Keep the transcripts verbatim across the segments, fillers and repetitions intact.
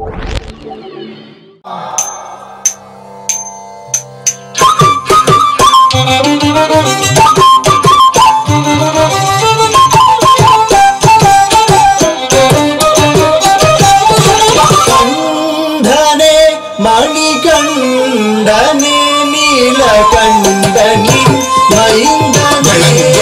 மணிகண்டனே நீலகண்டனே மைந்தனே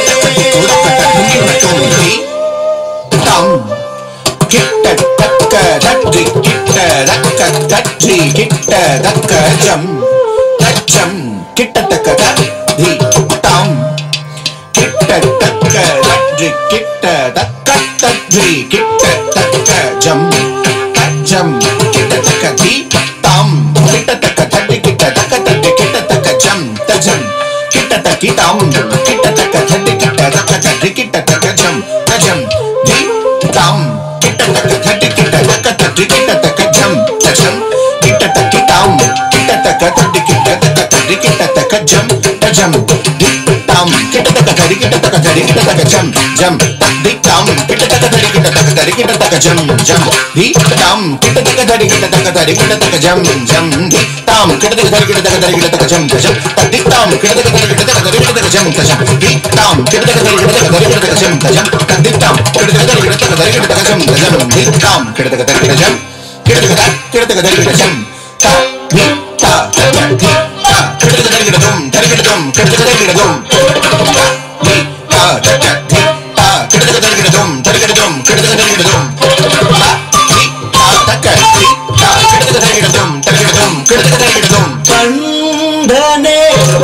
கிட்ட தக்க தற்றி கிட்ட தக்க தற்றி கிட்ட தக்க ஜம் தச்சம் கிட்ட தக்க தத்தி தாம் கிட்ட தக்க தற்றி கிட்ட தக்க தற்றி கிட்ட தக்க ஜம் தச்சம் கிட்ட தக்க தி தாம் கிட்ட தக்க தட்டி கிட்ட தக்க தட்டி கிட்ட தக்க ஜம் தஜம் கிட்ட தக்கி தாம் கிட்ட தக்க தட்டி கிட்ட தக்க தட்டி கிட்ட தக்க ஜம் தஜம் தி தாம் கிட்ட தக்க தட்டி கிட்ட தக்க தட்டி கிட்ட தக்க ஜம் தஜம் கிட்ட தக்கி தாம் கிட்ட தக்க தட்டி கிட்ட தக்க தட்டி கிட்ட தக்க ஜம் தஜம் தி தாம் கிட்ட தக்க தட்டி கிட்ட தக்க தட்டி கிட்ட தக்க ஜம் ஜம் தி தாம் கிட்ட தக்க தட்டி கிட்ட தக்க தட்டி கிட்ட தக்க ஜம் ஜம் தி தாம் கிட்ட தக்க தட்டி கிட்ட தக்க தட்டி கிட்ட தக்க ஜம் ஜம் தி தாம் கிட்ட தக்க தட்டி கிட்ட தக்க தட்டி கிட்ட தக்க ஜம் ஜம் தி தாம் கிட்ட தக்க தட்டி கிட்ட தக்க தட்டி கிட்ட தக்க ஜம் ஜம் தி தாம் கிட்ட தக்க தட்டி கிட்ட தக்க தட்டி கிட்ட தக்க ஜம் ஜம் தி தாம் கிட்ட தக்க தட்டி கிட்ட தக்க தட்டி கிட்ட தக்க ஜம் ஜம் தி தாம் கிட்ட தக்க தட்டி கிட்ட ஜம் கிட்ட தக்க கிட்ட தக்க தட்டி கிட்ட ஜம் தா தி தா தி தா கிட்ட தக்க தட்டி கிட்ட dum தட்டி கிட்ட dum கிட்ட தக்க தட்டி கிட்ட dum தி தா தக்க தி தா கிட்ட தக்க தட்டி கிட்ட dum தட்டி கிட்ட dum கிட்ட தக்க தட்டி கிட்ட dum தா தி தா தக்க தி தா கிட்ட தக்க தட்டி கிட்ட dum தட்டி கிட்ட dum கிட்ட தக்க தட்டி கிட்ட dum கண்டனே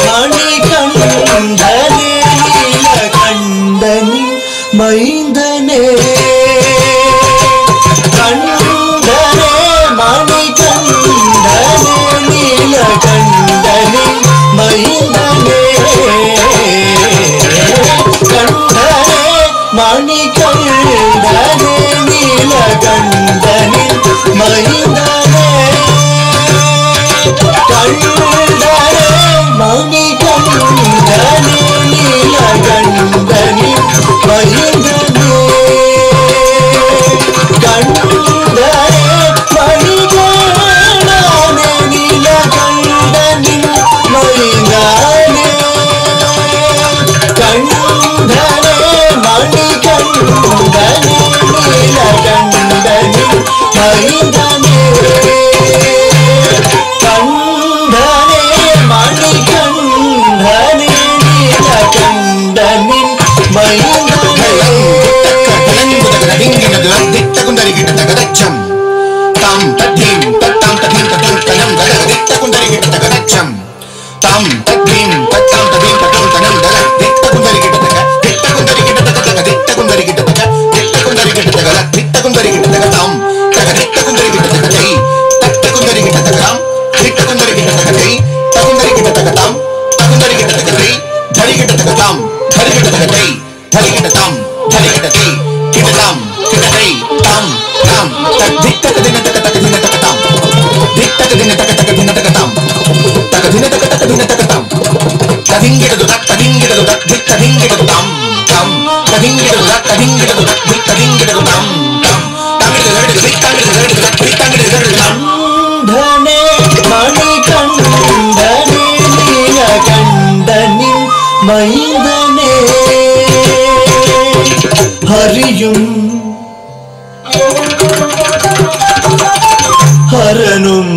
மணிகண்டனே நீலகண்டனே மைந்தனே கண்டனே மணிகண்டனே நீலகண்டனே மைந்தனே கண்டனே மணிகண்டனே நீலகண்டனே மைந்தனே கண்டனே மணிகண்டனே நீலகண்டனே மைந்தனே கண்டனே மணிகண்டனே நீலகண்டனே மைந்தனே கண்டனே மணிகண்டனே நீலகண்டனே மைந்தனே கண்டனே மணிகண்டனே நீலகண்டனே மைந்தனே திட்டகுந்தரி கிட்ட தகதச்சம் தாம் தத்தீம் தத்தாம் ததீம் ததும் தனம் தக திட்டகுந்தரி கிட்ட தகதச்சம் தாம் தத்தீம் தத்தாம் ததீம் ததும் தனம் தக திட்டகுந்தரி கிட்ட தக திட்டகுந்தரி கிட்ட தக தக திட்டகுந்தரி கிட்ட தக திட்டகுந்தரி கிட்ட தக திட்டகுந்தரி கிட்ட தக தாம் தக திட்டகுந்தரி கிட்ட தக தை தட்டகுந்தரி கிட்ட தக தாம் திட்டகுந்தரி கிட்ட தக தை தகுந்தரி கிட்ட தக தாம் தகுந்தரி கிட்ட தக தை தரி கிட்ட தக தாம் தரி கிட்ட தக தை தரி கிட்ட தாம் தரி கிட்ட தை கிட்ட தாம் கிட்ட தை தாம் தாம் திட்டக தின தக தக தின தக தாம் திட்டக தின தக தக தின தக தாம் தக தின தக தக தின தக தாம் ததிங்கிடது தக் ததிங்கிடது தக் திட்டதிங்கிடது தாம் தாம் ததிங்கிடது தக் ததிங்கிடது தக் திட்டதிங்கிடது தாம் தாம் தாங்கிடது தகிடது திட்டாங்கிடது தகிடது தக் திட்டாங்கிடது தகிடது தாம் கண்டனே மணிகண்டனே நீலகண்டனே மைந்தனே ஹரியும் ஹரனும்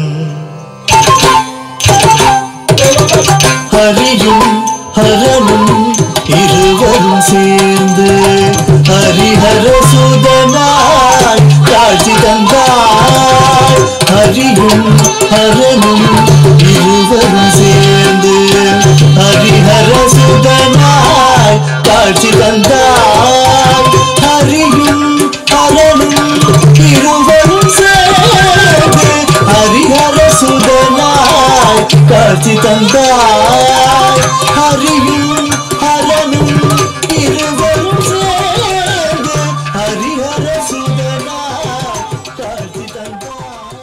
ஹரியும் ஹரனும் இருவரும் சேர்ந்து ஹரிஹர சுதனாய் காட்சி தந்தாய் ஹரியும் ஹரனும் இருவரும் சேர்ந்து ஹரிஹர சுதனாய் காட்சி தந்தாய் ஹரியும் ஹரனும் இருவரும் சேர்ந்து ஹரிஹர சுதனாய் காட்சி தந்தாய் ஹரியும் ஹரனும் இருவரும் சேர்ந்து ஹரிஹர சுதனாய் காட்சி தந்தாய்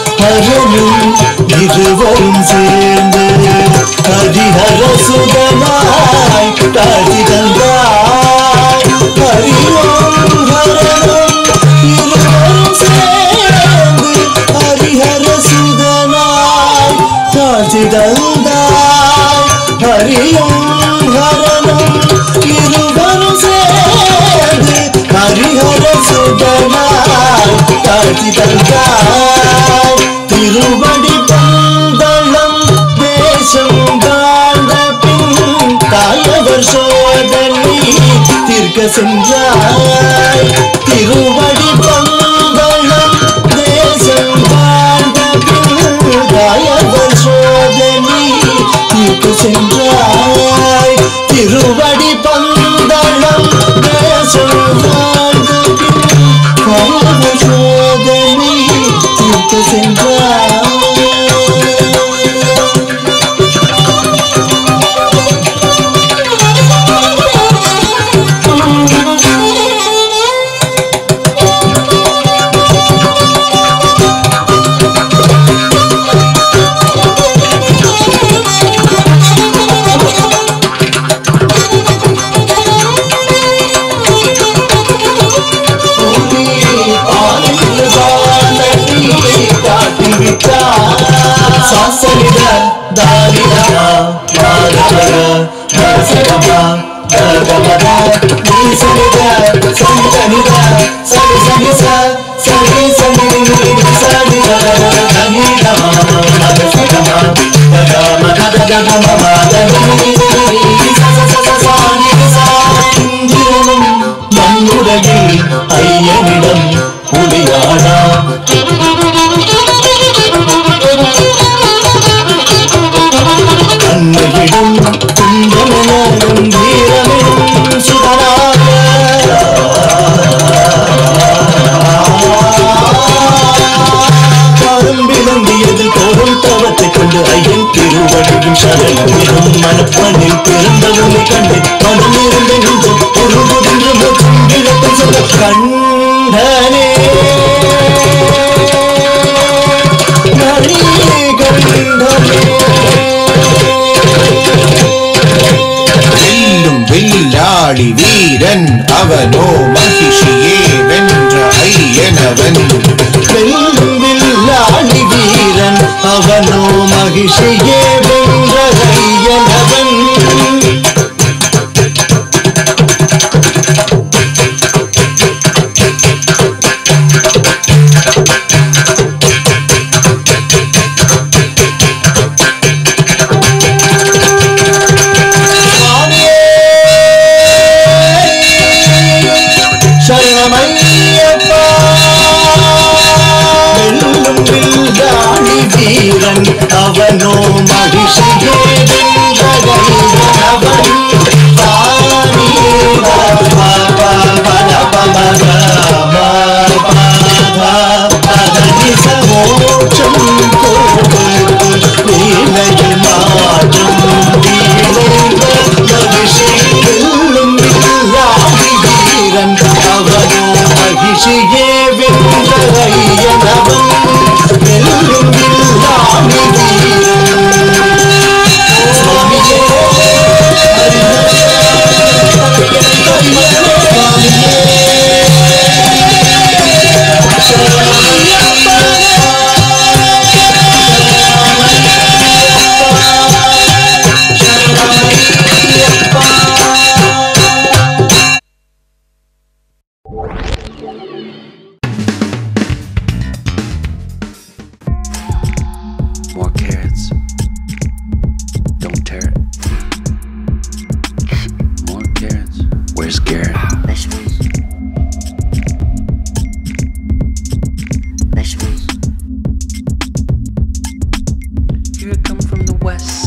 ஹரனும் இருவரும் சேர்ந்து ஹரிஹர சுதனாய் காட்சி தந்தாய். ஹரியோம் ஹரனும் இருவரும் சேர்ந்து ஹரிஹர சுதனாய் காட்சி தந்தாய். ஹரியோம் ஹரனும் இருவரும் சேர்ந்து ஹரிஹர சுதனாய் காட்சி தந்தாய். திருவடி பந்தளம் தேசம் காண்ட பின் தாயவர் சோதனை தீர்க்க சென்றாய். திருவடி பந்தளம் தேசம் காண்ட பின் தாயவர் சோதனை தீர்க்க சென்றாய். திருவடி பந்தளம் தேசம் காண்ட பின் தாயவர் சோதனை தீர்க்க சென்றாய். சாசனித தாரித மாதவர தசகம தகமத நீசனித சங்கனித சரிசனிச சரி சனிதி சனித தனிதம தசகம தகம தகம மாதவரி இந்திரனும் மண்ணுலகில் ஐயனிடம் புலியானா. அன்னையிடம் குந்தமனும் வீரமெனும் சுடராக கரும்பிலங்கியது கோரும் தவத்தை கண்டு ஐயன் திருவடியும் சரணம் மனப்பனில் பிறந்தவனை கண்டு மனம் இருந்தென்று ஒரு புதின்று மற்றும் விளக்கம் சொல்ல கண்டனே வெல்லும் வில்லாளி வீரன் அவனோ மகிஷியே வென்ற ஐயனவன். வெல்லும் வில்லாளி வீரன் அவனோ மகிஷியே வென்ற ஐயனவன். சரணமையப்பா. வெல்லும் வில்லாளி வீரன் அவனோ மகிஷியே வென்ற ஐயனவன். மோட்சம் கொடுத்து நீலையில் மாற்றம் மகிஷி வெல்லும் வில்லாளி வீரன் அவனோ மகிஷியே வென்ற ஐயனவன். வெல்லும் வில்லாளி வீரன் சுவாமியே More carrots. Don't tear it. More carrots. Where's Garrett? Vegetables. Vegetables. Here I come from the west